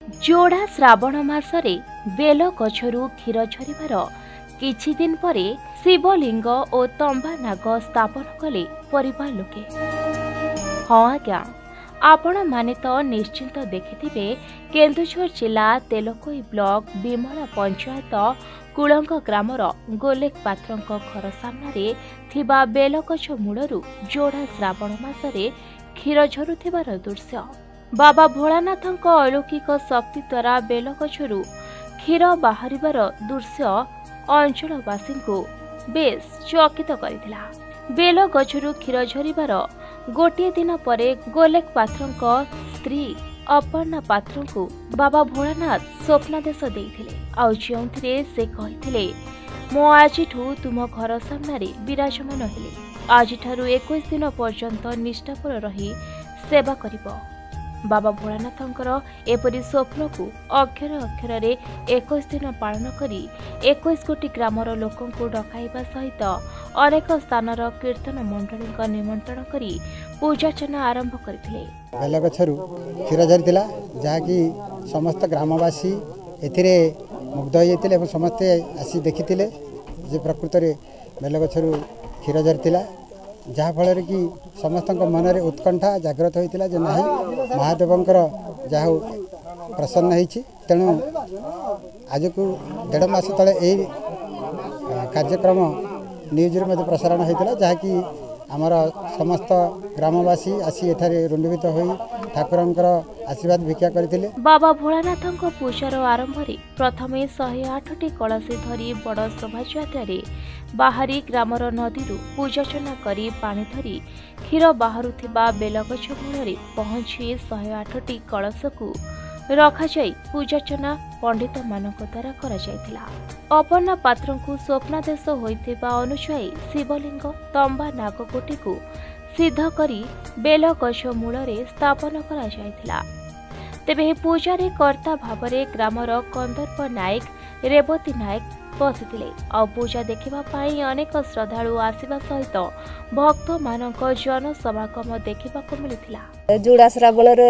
जोड़ा श्रावण मासरे बेल गछरु क्षीर झरिबार किछि दिन परे शिवलिंग और तंबा नाग स्थापन कले परिवार लोके। हाँ आज्ञा, आपण माने तो निश्चिंत देखिथिबे केन्दुझर जिला तेलकोई ब्लॉक बिमला पंचायत कुलंग ग्रामर गोलेक पात्रंक घर सामने थिबा बेलगछ मूलरू जोड़ा श्रावण मासरे क्षीर झरुथिबार दृश्य। बाबा भोलानाथଙ୍କ अलौकिक शक्ति द्वारा बेलगछरू क्षीर बाहरिबार दृश्य अंचलवासी को बेस चकित करथिला। बेलगछरू क्षीर झरिबार गोटे दिन परे गोलेक पात्रंक स्त्री अपर्णा पात्र को बाबा भोलानाथ स्वप्नादेश देइथिले। आ जोंथिरे से कहिथिले मो आजिठू तुम घर सामने विराजमान हेले, आजिठारू 21 दिन पर्यंत निष्ठापर रही सेवा करिबो। बाबा भोलानाथंकर एपरी स्वप्न को अक्षर अक्षर 21 दिन पालन करी 21 कोटी ग्रामर लोकों को डकाइबा सहित अनेक स्थानर कीर्तन मंडली निमंत्रण करी पूजार्चना आरंभ करथिले। बेलगछरू क्षीर झरिथिला जहाँकि समस्त ग्रामवासी एथिरे मुग्ध होइथिले एवं समस्ते आसी देखिथिले जे प्रकृत रे बेलगछरू क्षीर झरिथिला, जहाँ फल कि समस्त मन में उत्कंठा जागृत होता जे नहीं महादेवंकर जहाँ प्रसन्न होती। तेणु आज को 1.5 मास तले यही कार्यक्रम न्यूज रे प्रसारण होता जहाँकि आमर समस्त ग्रामवासी आसी एठारे रुंडीभूत होई ठाकुरंकर आशीर्वाद भिक्षा करथिले। बाबा भोलानाथंक पूजार आरंभ रे प्रथमे 108टी कलसी धरी बड़ शोभायात्रा बाहरी ग्रामर नदीरू पूजार्चना करी पानी धरी क्षीर बाहरुथिबा बेलगछ मूल पहुंची 108टी कलश को रखा जाई पूजार्चना पंडित मानक द्वारा करा जायतिला। अपर्णा पात्र को स्वप्नादेश होइथिबा अनुसायी शिवलिंग तंबा नागकोटी को सिद्ध करी बेलगछ मूल स्थापन करा जायतिला। तेबे पूजा रे कर्ता भावरे ग्रामर कंदर्प नायक रेवती नायक बसिथिले। आ पूजा देखिबा पाई अनेक श्रद्धालु आसीबा सहित भक्त मानक जन समागम देखिबाको मिलिथिला। जोड़ा श्रावण रे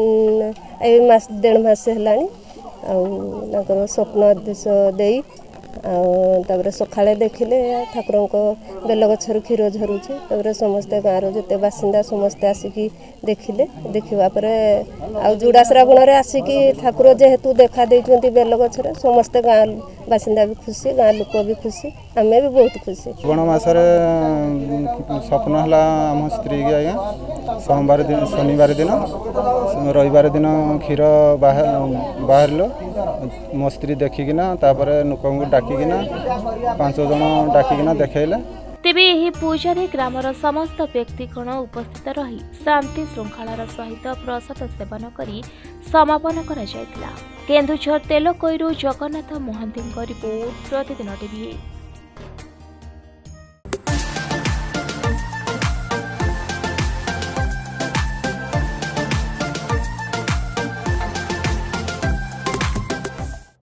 1.5 मास हेलानी आ स्वप्न देश देई तापर सकाळे देखिले ठाकुरंक बेलगछरू क्षीर झरुचे। समस्ते गाँव जिते बासिंदा समस्ते आसिकी देखिले। देखा पर जोड़ा श्रावण रे आसिकी ठाकुर जेहेतु देखा देइचंती बेलगछरे समस्ते गाँव बासिंदा भी खुशी, गाँव लोक भी खुशी, आमे भी बहुत खुशी। श्रावण मासरे स्वप्न हला आम स्त्री के आज्ञा सोमवार दिन शनिवार दिन रविवार दिन क्षीर बाहर मो स्त्री देखिकिना तापर लोक डाकिकिना 5 जन डाकिकिना देखैले। तेबे एही पूजा रे ग्रामर समस्त व्यक्तिगण उपस्थित रही शांति श्रृंखलार सहित प्रसाद सेवन करी समापन करा जायतिला। केन्दुझर तेलकोईरू जगन्नाथ महांती रिपोर्ट प्रतिदिन टीवी।